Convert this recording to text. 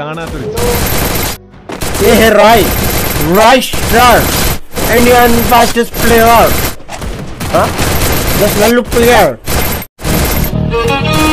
Hey Roy, Roy Star, Indian fastest player. Huh? Just one look player.